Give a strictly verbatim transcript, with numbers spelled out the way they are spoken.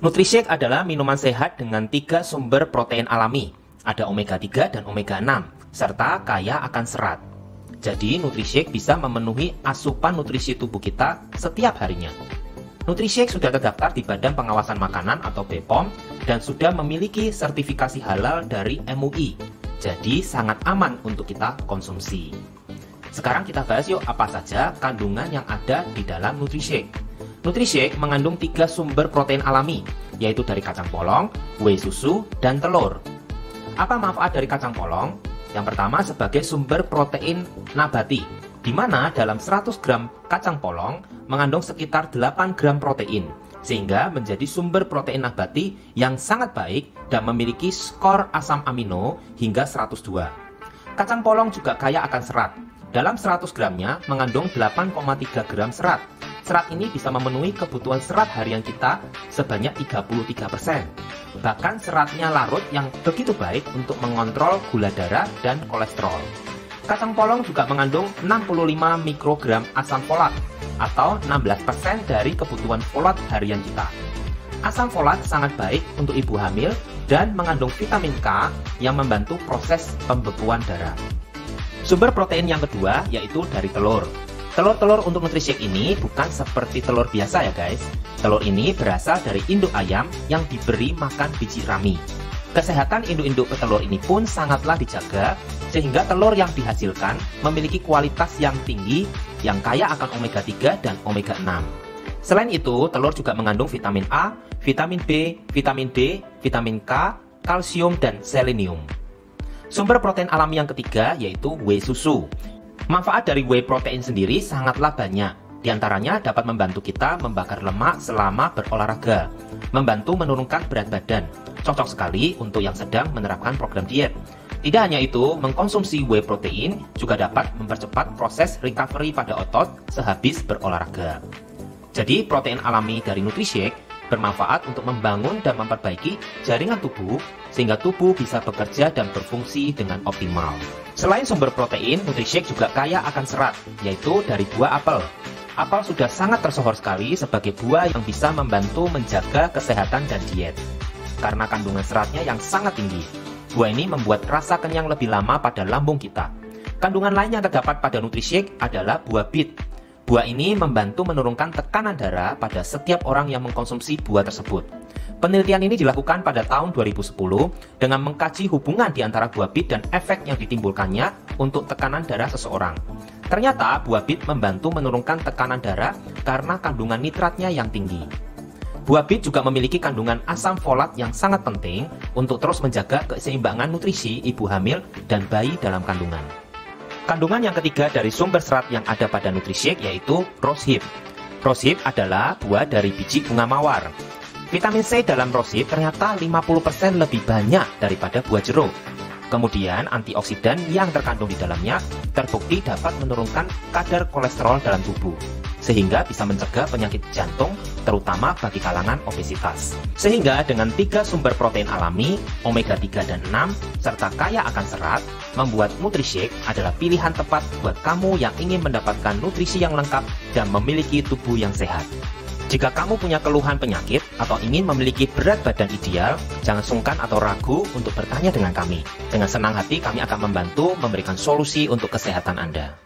Nutrishake adalah minuman sehat dengan tiga sumber protein alami. Ada omega tiga dan omega enam, serta kaya akan serat. Jadi, Nutrishake bisa memenuhi asupan nutrisi tubuh kita setiap harinya. Nutrishake sudah terdaftar di Badan Pengawasan Makanan atau B P O M dan sudah memiliki sertifikasi halal dari M U I. Jadi, sangat aman untuk kita konsumsi. Sekarang kita bahas yuk apa saja kandungan yang ada di dalam Nutrishake. Nutrishake mengandung tiga sumber protein alami, yaitu dari kacang polong, whey susu, dan telur. Apa manfaat dari kacang polong? Yang pertama sebagai sumber protein nabati, di mana dalam seratus gram kacang polong mengandung sekitar delapan gram protein, sehingga menjadi sumber protein nabati yang sangat baik dan memiliki skor asam amino hingga seratus dua. Kacang polong juga kaya akan serat. Dalam seratus gramnya mengandung delapan koma tiga gram serat. Serat ini bisa memenuhi kebutuhan serat harian kita sebanyak tiga puluh tiga persen. Bahkan seratnya larut yang begitu baik untuk mengontrol gula darah dan kolesterol. Kacang polong juga mengandung enam puluh lima mikrogram asam folat atau enam belas persen dari kebutuhan folat harian kita. Asam folat sangat baik untuk ibu hamil dan mengandung vitamin K yang membantu proses pembekuan darah. Sumber protein yang kedua yaitu dari telur. Telur-telur untuk Nutrishake ini bukan seperti telur biasa ya guys. Telur ini berasal dari induk ayam yang diberi makan biji rami. Kesehatan induk-induk petelur ini pun sangatlah dijaga, sehingga telur yang dihasilkan memiliki kualitas yang tinggi, yang kaya akan omega tiga dan omega enam. Selain itu, telur juga mengandung vitamin A, vitamin B, vitamin D, vitamin K, kalsium, dan selenium. Sumber protein alami yang ketiga yaitu whey susu. Manfaat dari whey protein sendiri sangatlah banyak. Di antaranya dapat membantu kita membakar lemak selama berolahraga, membantu menurunkan berat badan. Cocok sekali untuk yang sedang menerapkan program diet. Tidak hanya itu, mengkonsumsi whey protein juga dapat mempercepat proses recovery pada otot sehabis berolahraga. Jadi, protein alami dari Nutrishake bermanfaat untuk membangun dan memperbaiki jaringan tubuh sehingga tubuh bisa bekerja dan berfungsi dengan optimal. Selain sumber protein, Nutrishake juga kaya akan serat, yaitu dari buah apel. Apel sudah sangat tersohor sekali sebagai buah yang bisa membantu menjaga kesehatan dan diet. Karena kandungan seratnya yang sangat tinggi, buah ini membuat rasa kenyang lebih lama pada lambung kita. Kandungan lain yang terdapat pada Nutrishake adalah buah bit. Buah ini membantu menurunkan tekanan darah pada setiap orang yang mengkonsumsi buah tersebut. Penelitian ini dilakukan pada tahun dua ribu sepuluh dengan mengkaji hubungan di antara buah bit dan efek yang ditimbulkannya untuk tekanan darah seseorang. Ternyata buah bit membantu menurunkan tekanan darah karena kandungan nitratnya yang tinggi. Buah bit juga memiliki kandungan asam folat yang sangat penting untuk terus menjaga keseimbangan nutrisi ibu hamil dan bayi dalam kandungan. Kandungan yang ketiga dari sumber serat yang ada pada Nutrishake yaitu rosehip. Rosehip adalah buah dari biji bunga mawar. Vitamin C dalam rosehip ternyata lima puluh persen lebih banyak daripada buah jeruk. Kemudian antioksidan yang terkandung di dalamnya terbukti dapat menurunkan kadar kolesterol dalam tubuh, sehingga bisa mencegah penyakit jantung terutama bagi kalangan obesitas. Sehingga dengan tiga sumber protein alami, omega tiga dan enam, serta kaya akan serat, membuat Nutrishake adalah pilihan tepat buat kamu yang ingin mendapatkan nutrisi yang lengkap dan memiliki tubuh yang sehat. Jika kamu punya keluhan penyakit atau ingin memiliki berat badan ideal, jangan sungkan atau ragu untuk bertanya dengan kami. Dengan senang hati kami akan membantu memberikan solusi untuk kesehatan Anda.